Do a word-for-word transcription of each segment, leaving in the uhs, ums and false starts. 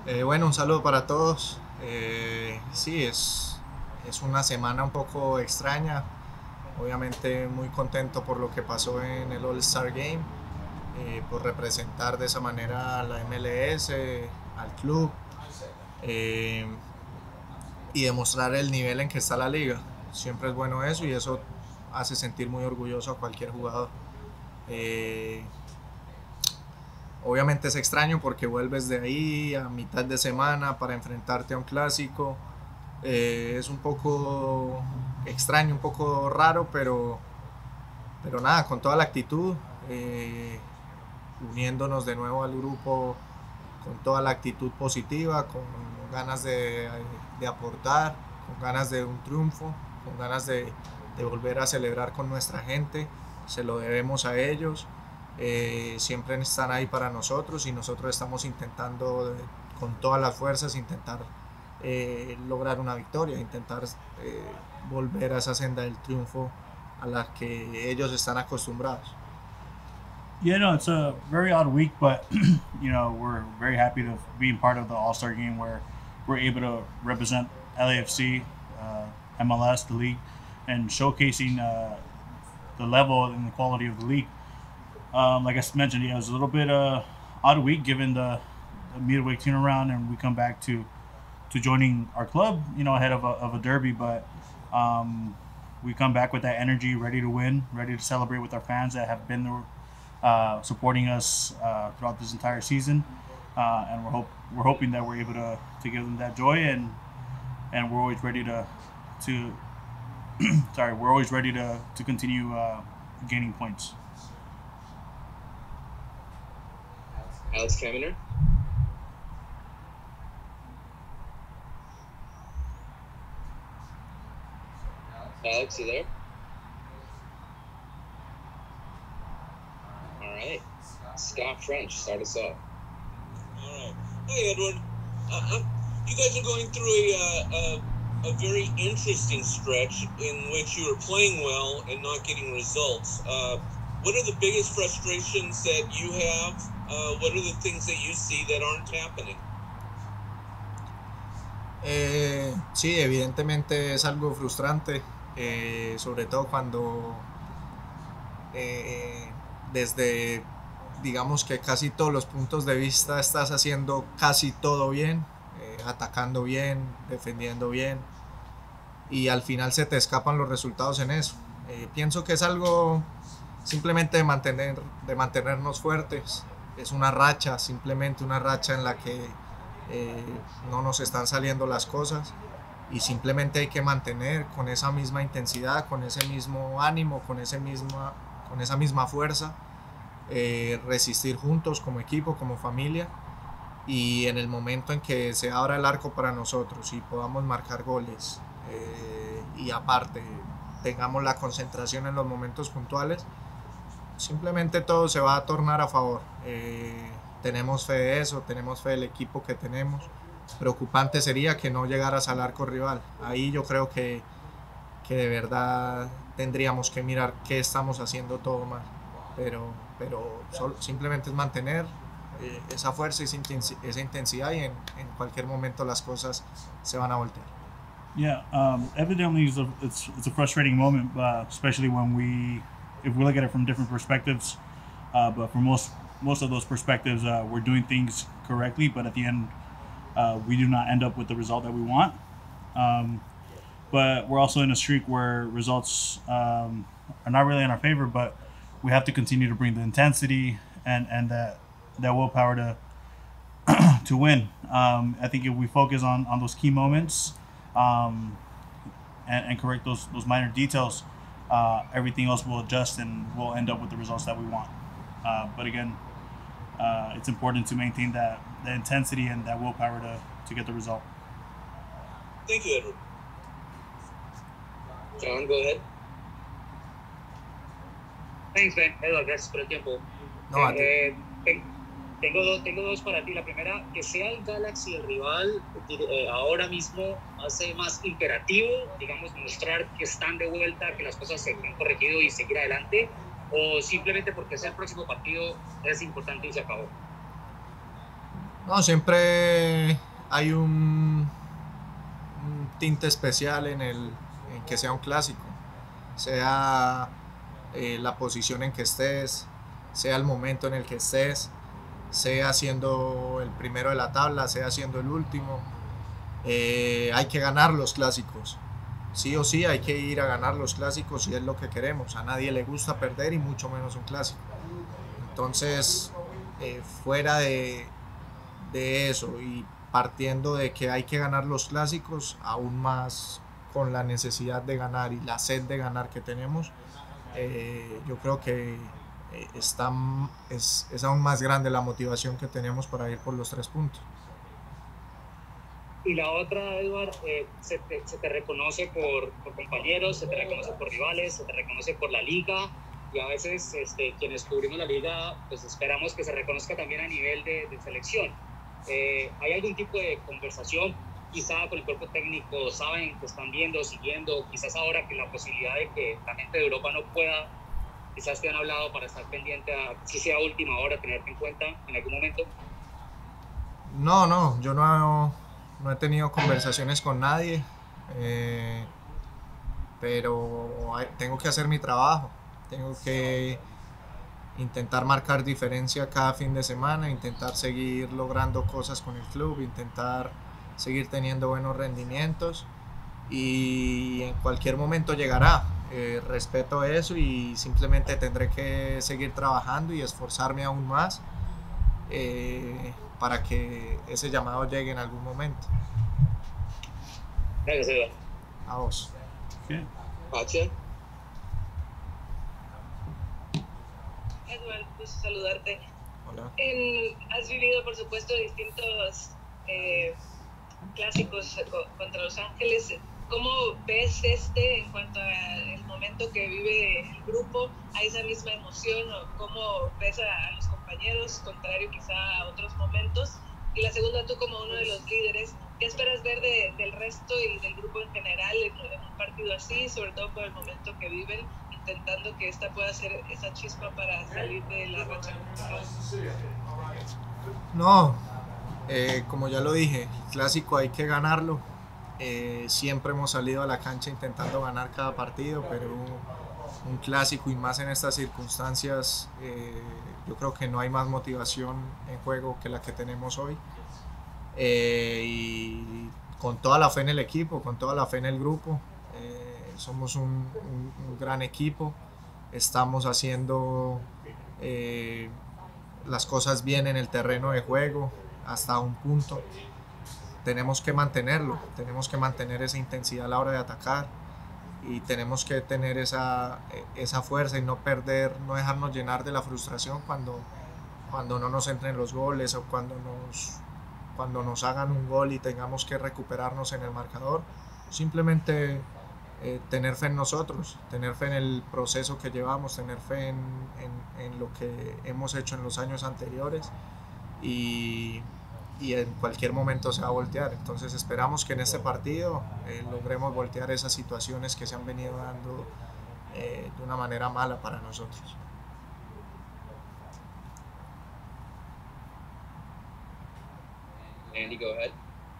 Eh, bueno, un saludo para todos. Eh, sí, es, es una semana un poco extraña. Obviamente muy contento por lo que pasó en el All-Star Game, eh, por representar de esa manera a la M L S, al club, eh, y demostrar el nivel en que está la liga. Siempre es bueno eso y eso hace sentir muy orgulloso a cualquier jugador. Eh, Obviamente es extraño porque vuelves de ahí a mitad de semana para enfrentarte a un clásico. Eh, es un poco extraño, un poco raro, pero, pero nada, con toda la actitud, eh, uniéndonos de nuevo al grupo con toda la actitud positiva, con ganas de, de aportar, con ganas de un triunfo, con ganas de, de volver a celebrar con nuestra gente. Se lo debemos a ellos. Eh, siempre están ahí para nosotros y nosotros estamos intentando eh, con todas las fuerzas intentar eh, lograr una victoria, intentar eh, volver a esa senda del triunfo a la que ellos están acostumbrados. Yeah, no, it's a very odd week, but you know we're very happy to be part of the All Star game where we're able to represent L A F C, uh, M L S, the league, and showcasing uh, the level and the quality of the league. Um, like I mentioned, yeah, it was a little bit uh, odd week given the, the midweek turnaround, and we come back to to joining our club, you know, ahead of a, of a derby, but. Um, we come back with that energy, ready to win, ready to celebrate with our fans that have been there uh, supporting us uh, throughout this entire season, uh, and we're hope we're hoping that we're able to, to give them that joy, and and we're always ready to to sorry we're always ready to to continue uh, gaining points. Alex Kaminer. Alex, you there? All right. Scott French, start us off. All right. Hey, Edward. Uh, you guys are going through a, uh, a, a very interesting stretch in which you are playing well and not getting results. Uh, what are the biggest frustrations that you have? Uh, what are the things that you see that aren't happening? Eh, sí, evidentemente es algo frustrante, eh, sobre todo cuando eh, desde, digamos que casi todos los puntos de vista estás haciendo casi todo bien, eh, atacando bien, defendiendo bien, y al final se te escapan los resultados en eso. Eh, pienso que es algo simplemente de, mantener, de mantenernos fuertes, es una racha, simplemente una racha en la que eh, no nos están saliendo las cosas y simplemente hay que mantener con esa misma intensidad, con ese mismo ánimo, con, ese misma, con esa misma fuerza, eh, resistir juntos como equipo, como familia, y en el momento en que se abra el arco para nosotros y podamos marcar goles, eh, y aparte tengamos la concentración en los momentos puntuales, simplemente todo se va a tornar a favor. Eh, tenemos fe de eso, tenemos fe del equipo que tenemos. Preocupante sería que no llegaras al arco rival. Ahí yo creo que, que de verdad tendríamos que mirar qué estamos haciendo todo mal. Pero, pero solo, simplemente es mantener eh, esa fuerza, esa, intensi esa intensidad, y en, en cualquier momento las cosas se van a voltear. Yeah, um, evidently it's a, it's, it's a frustrating moment, uh, especially when we, if we look at it from different perspectives. Uh, but for most most of those perspectives, uh, we're doing things correctly, but at the end, uh, we do not end up with the result that we want. Um, but we're also in a streak where results um, are not really in our favor, but we have to continue to bring the intensity and and that that willpower to to win. Um, I think if we focus on on those key moments. Um, and, and correct those those minor details, uh, everything else will adjust and we'll end up with the results that we want. Uh, but again, uh, it's important to maintain that the intensity and that willpower to, to get the result. Thank you, Edward. John, go ahead. Thanks, Ben. Edward, gracias por el tiempo. No, eh, eh, tengo, dos, tengo dos para ti. La primera, que sea el Galaxy el rival, eh, ahora mismo hace más imperativo, digamos, mostrar que están de vuelta, que las cosas se han corregido y seguir adelante, o simplemente porque es el próximo partido, es importante y se acabó. No, siempre hay un, un tinte especial en, el, en que sea un clásico, sea eh, la posición en que estés, sea el momento en el que estés, sea siendo el primero de la tabla, sea siendo el último. Eh, hay que ganar los clásicos. Sí o sí hay que ir a ganar los clásicos si es lo que queremos. A nadie le gusta perder y mucho menos un clásico. Entonces, eh, fuera de, de eso y partiendo de que hay que ganar los clásicos, aún más con la necesidad de ganar y la sed de ganar que tenemos, eh, yo creo que eh, está, es, es aún más grande la motivación que tenemos para ir por los tres puntos. Y la otra, Edward, eh, se, te, se te reconoce por, por compañeros, se te reconoce por rivales, se te reconoce por la liga, y a veces este, quienes cubrimos la liga, pues esperamos que se reconozca también a nivel de, de selección. Eh, ¿Hay algún tipo de conversación, quizá con el cuerpo técnico? ¿Saben que están viendo, siguiendo? Quizás ahora que la posibilidad de que la gente de Europa no pueda, quizás te han hablado para estar pendiente a, si sea última hora, tenerte en cuenta en algún momento. No, no, yo no, no he tenido conversaciones con nadie, eh, pero hay, tengo que hacer mi trabajo, tengo que intentar marcar diferencia cada fin de semana, intentar seguir logrando cosas con el club, intentar seguir teniendo buenos rendimientos y en cualquier momento llegará. Eh, respeto eso y simplemente tendré que seguir trabajando y esforzarme aún más eh, para que ese llamado llegue en algún momento. Gracias, Eva. A vos. Okay. Pache. Edward, gusto saludarte. Hola. En, has vivido, por supuesto, distintos eh, clásicos contra Los Ángeles. ¿Cómo ves este en cuanto al momento que vive el grupo? ¿Hay esa misma emoción? ¿O cómo ves a, a los compañeros, contrario quizá a otros momentos? Y la segunda, tú como uno de los líderes, ¿qué esperas ver de, del resto y del grupo en general en, en un partido así, sobre todo por el momento que viven, intentando que esta pueda ser esa chispa para salir de la racha? No, eh, como ya lo dije, el clásico hay que ganarlo. Eh, siempre hemos salido a la cancha intentando ganar cada partido, pero un clásico y más en estas circunstancias, eh, yo creo que no hay más motivación en juego que la que tenemos hoy. Eh, y con toda la fe en el equipo, con toda la fe en el grupo, eh, somos un, un, un gran equipo, estamos haciendo eh, las cosas bien en el terreno de juego hasta un punto. Tenemos que mantenerlo, tenemos que mantener esa intensidad a la hora de atacar y tenemos que tener esa, esa fuerza y no perder, no dejarnos llenar de la frustración cuando, cuando no nos entren los goles o cuando nos, cuando nos hagan un gol y tengamos que recuperarnos en el marcador. Simplemente eh, tener fe en nosotros, tener fe en el proceso que llevamos, tener fe en, en, en lo que hemos hecho en los años anteriores y y en cualquier momento se va a voltear. Entonces esperamos que en este partido eh, logremos voltear esas situaciones que se han venido dando eh, de una manera mala para nosotros. Andy, go ahead.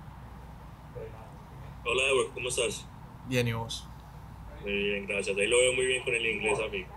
Hola, Edward, ¿cómo estás? Bien, ¿y vos? Muy bien, gracias. Ahí lo veo muy bien con el inglés, amigo.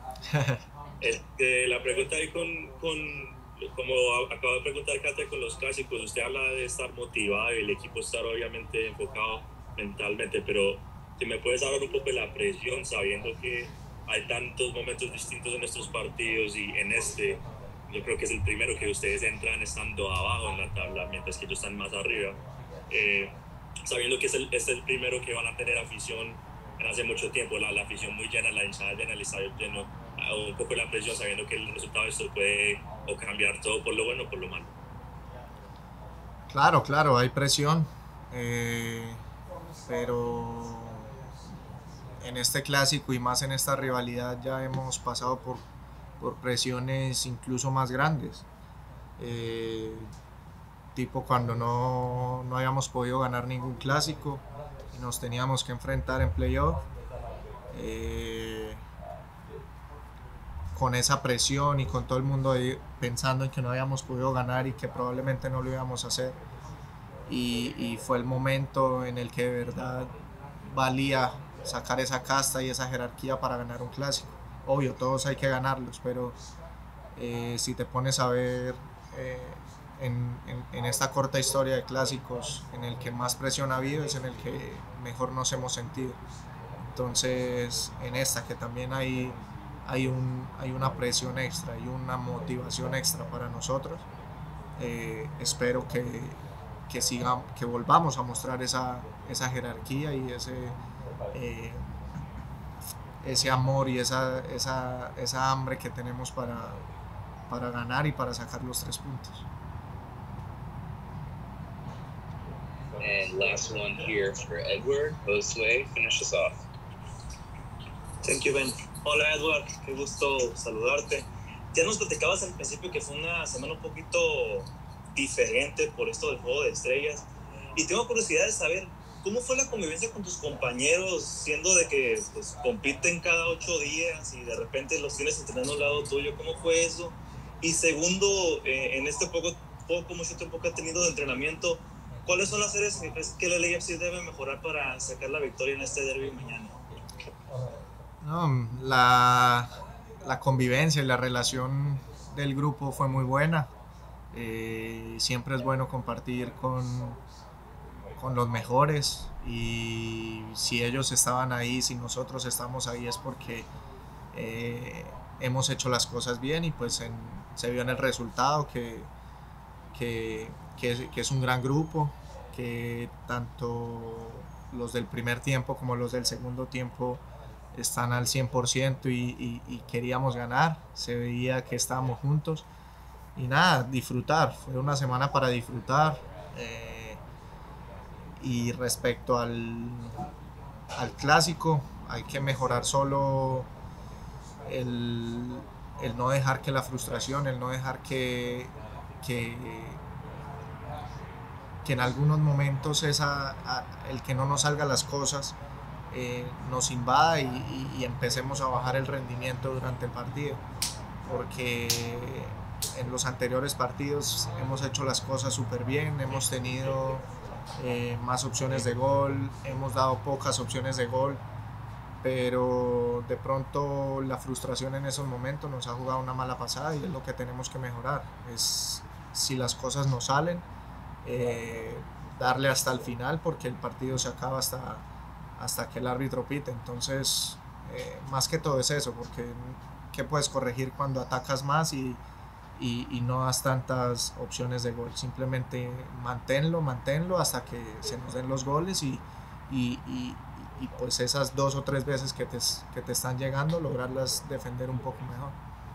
Este, la pregunta ahí con, con como acabo de preguntar Katia con los clásicos, usted habla de estar motivado y el equipo estar obviamente enfocado mentalmente, pero si me puedes hablar un poco de la presión sabiendo que hay tantos momentos distintos en nuestros partidos y en este yo creo que es el primero que ustedes entran estando abajo en la tabla mientras que ellos están más arriba, eh, sabiendo que es el, es el primero que van a tener afición en hace mucho tiempo, la, la afición muy llena, la hinchada llena, el estadio lleno, un poco la presión sabiendo que el resultado de esto puede o cambiar todo por lo bueno o por lo malo. Claro, claro, hay presión, eh, pero en este clásico y más en esta rivalidad ya hemos pasado por, por presiones incluso más grandes, eh, tipo cuando no, no habíamos podido ganar ningún clásico y nos teníamos que enfrentar en playoff. Eh, con esa presión y con todo el mundo ahí pensando en que no habíamos podido ganar y que probablemente no lo íbamos a hacer. Y, y fue el momento en el que de verdad valía sacar esa casta y esa jerarquía para ganar un clásico. Obvio, todos hay que ganarlos, pero eh, si te pones a ver eh, en, en, en esta corta historia de clásicos, en el que más presión ha habido es en el que mejor nos hemos sentido. Entonces, en esta que también hay, hay, un, hay una presión extra y una motivación extra para nosotros, eh, espero que, que, sigamos, que volvamos a mostrar esa, esa jerarquía y ese, eh, ese amor y esa, esa, esa hambre que tenemos para, para ganar y para sacar los tres puntos. And last one here for Edward. Josue, finish us off. Thank you, Ben. Hola, Edward. Qué gusto saludarte. Ya nos platicabas al principio que fue una semana un poquito diferente por esto del Juego de Estrellas. Y tengo curiosidad de saber, ¿cómo fue la convivencia con tus compañeros, siendo de que pues, compiten cada ocho días y de repente los tienes entrenando al lado tuyo? ¿Cómo fue eso? Y segundo, eh, en este poco, poco, mucho tiempo que ha tenido de entrenamiento, ¿cuáles son las áreas que el L A F C debe mejorar para sacar la victoria en este derbi mañana? No, la, la convivencia y la relación del grupo fue muy buena. Eh, siempre es bueno compartir con, con los mejores, y si ellos estaban ahí, si nosotros estamos ahí, es porque eh, hemos hecho las cosas bien, y pues en, se vio en el resultado que, que, que, que es un gran grupo, que tanto los del primer tiempo como los del segundo tiempo están al cien por ciento y, y, y queríamos ganar, se veía que estábamos juntos y nada, disfrutar, fue una semana para disfrutar. Eh, y respecto al, al clásico, hay que mejorar solo el, el no dejar que la frustración, el no dejar que, que, que en algunos momentos esa, el que no nos salgan las cosas Eh, nos invada y, y, y empecemos a bajar el rendimiento durante el partido, porque en los anteriores partidos hemos hecho las cosas súper bien, hemos tenido eh, más opciones de gol, hemos dado pocas opciones de gol, pero de pronto la frustración en esos momentos nos ha jugado una mala pasada, y es lo que tenemos que mejorar. Es, si las cosas no salen, eh, darle hasta el final, porque el partido se acaba hasta hasta que el árbitro pite. Entonces eh, más que todo es eso, porque ¿qué puedes corregir cuando atacas más y, y, y no das tantas opciones de gol? Simplemente manténlo, manténlo hasta que se nos den los goles, y, y, y, y pues esas dos o tres veces que te, que te están llegando, lograrlas defender un poco mejor.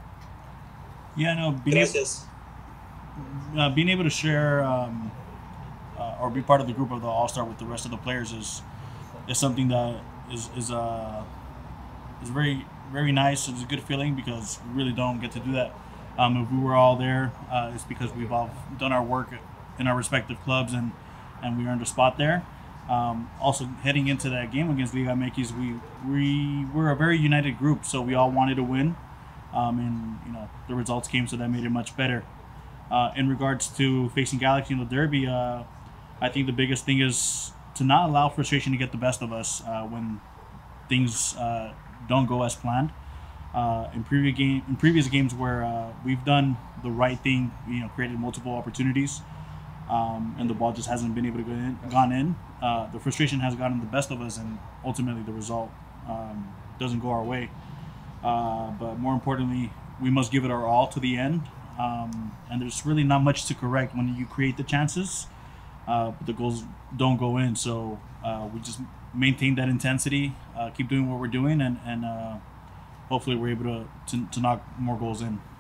Yeah, no, being, Gracias. Uh, being able to share um, uh, or be part of the group of the All-Star with the rest of the players is is something that is is uh is very very nice. It's a good feeling because we really don't get to do that. Um, if we were all there, uh, it's because we've all done our work in our respective clubs and and we earned a spot there. Um, also, heading into that game against Liga M X, we we were a very united group, so we all wanted to win, um, and you know the results came, so that made it much better. Uh, in regards to facing Galaxy in the Derby, uh, I think the biggest thing is to not allow frustration to get the best of us uh, when things uh, don't go as planned. Uh, in previous game, in previous games where uh, we've done the right thing, you know, created multiple opportunities, um, and the ball just hasn't been able to go in, gone in. Uh, the frustration has gotten the best of us, and ultimately the result um, doesn't go our way. Uh, but more importantly, we must give it our all to the end. Um, and there's really not much to correct when you create the chances. Uh, but the goals don't go in, so uh, we just maintain that intensity, uh, keep doing what we're doing, and, and uh, hopefully we're able to, to, to knock more goals in.